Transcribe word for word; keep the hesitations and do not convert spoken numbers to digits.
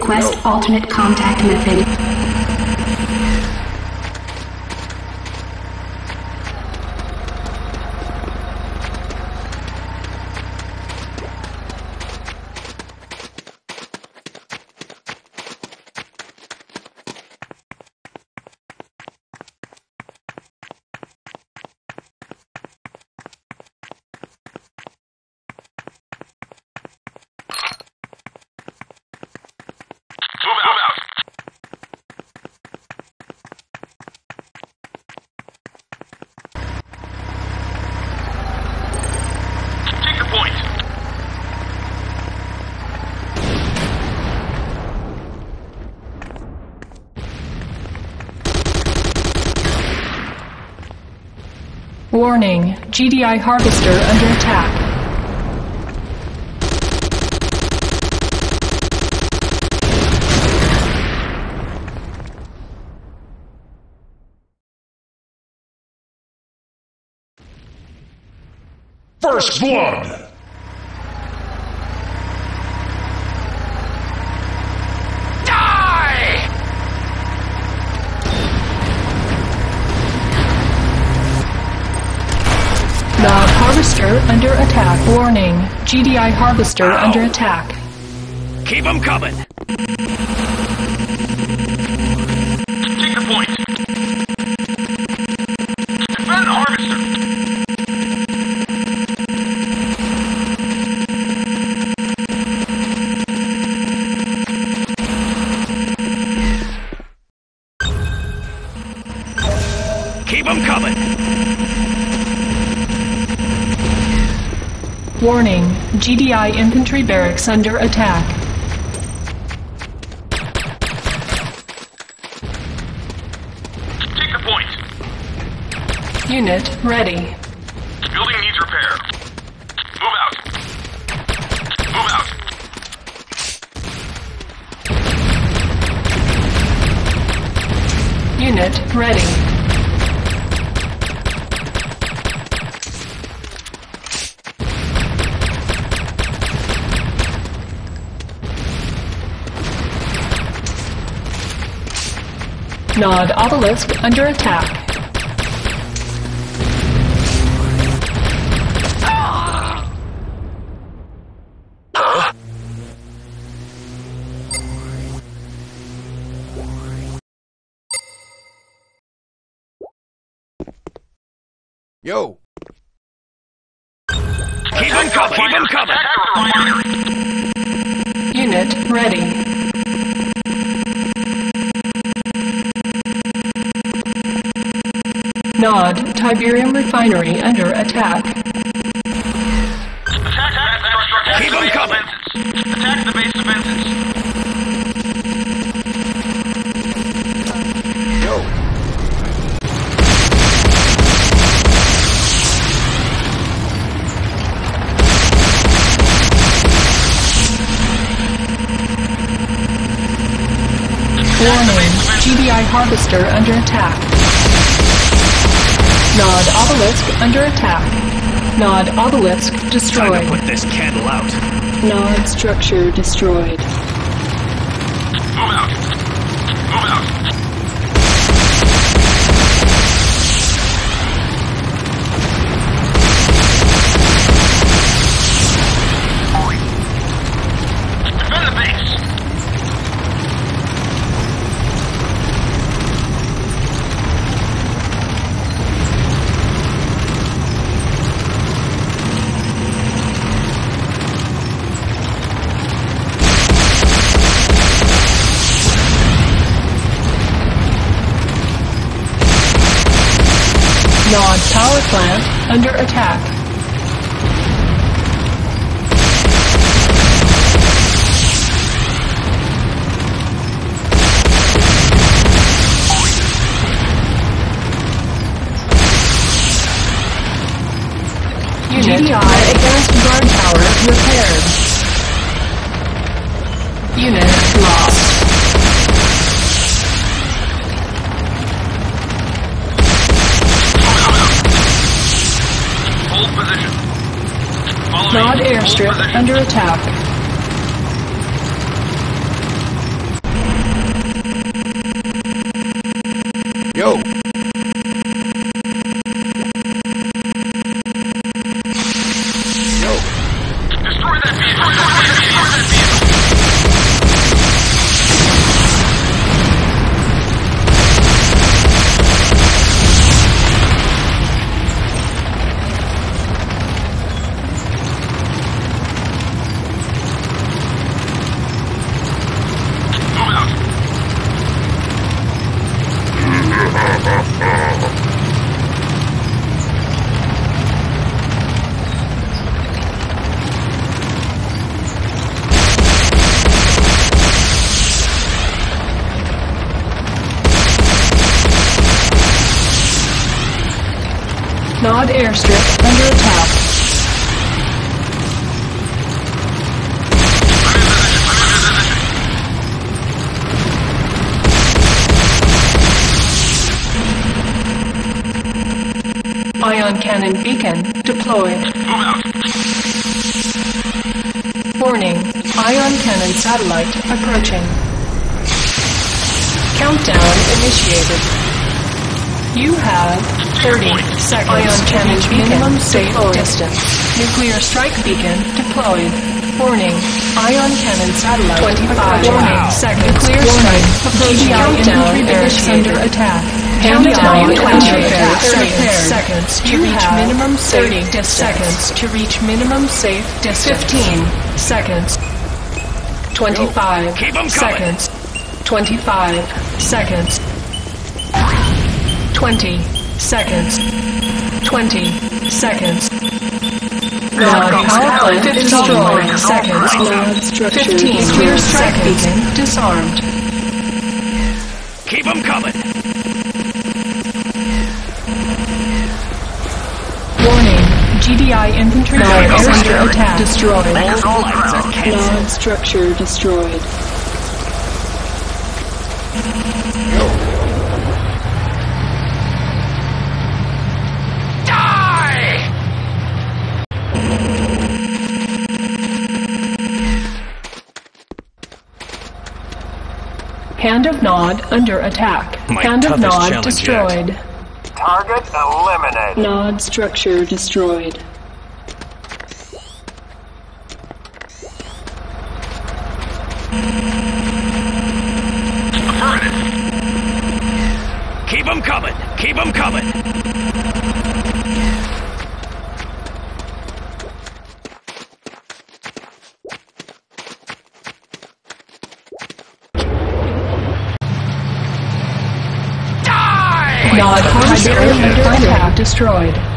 Request alternate contact method. Warning, G D I Harvester under attack. First blood! Nod Harvester under attack. Warning, G D I Harvester Ow. under attack. Keep them coming! Take the point! Defend the Harvester! Keep them coming! Warning, G D I Infantry Barracks under attack. Take the point! Unit ready. Building needs repair. Move out! Move out! Unit ready. Nod Obelisk under attack. Huh? Yo! Keep them coming! Keep them coming! Unit ready. Nod Tiberium Refinery under attack. Attack Keep them coming! Attack the base defenses! Yo! Warning, G D I Harvester under attack. Nod Obelisk under attack. Nod Obelisk destroyed. Time to put this candle out. Nod structure destroyed. Move out! Move out! Defend the base! Nod Power Plant under attack. Unit G D I Advanced Guard Tower repaired. Unit lost. Nod airstrip under attack. Nod airstrip under attack. Ion cannon beacon deployed. Move out. Warning, ion cannon satellite approaching. Countdown initiated. You have thirty seconds ion cannon to reach minimum safe distance. Nuclear strike beacon deployed. Warning, ion cannon satellite twenty-five warning seconds. Nuclear strike approaching. Countdown initiated. Under attack. Countdown twenty seconds to reach minimum safe distance. Seconds to reach minimum safe distance. Fifteen seconds. Twenty-five Keep 'em coming. seconds. Twenty-five seconds. Twenty seconds. Twenty seconds. Nod power plant destroyed. Seconds. Nod structure. Fifteen clear strike beacon disarmed. Keep 'em coming. Warning, G D I infantry Nod is under destroyed. attack. Destroyed. All lights are canceled. Nod structure destroyed. Die! Hand of Nod under attack. My Hand of toughest Nod challenge destroyed. Target eliminated. Nod structure destroyed. Affirmative. Keep 'em coming. Keep 'em coming. Nod harvester under attack destroyed.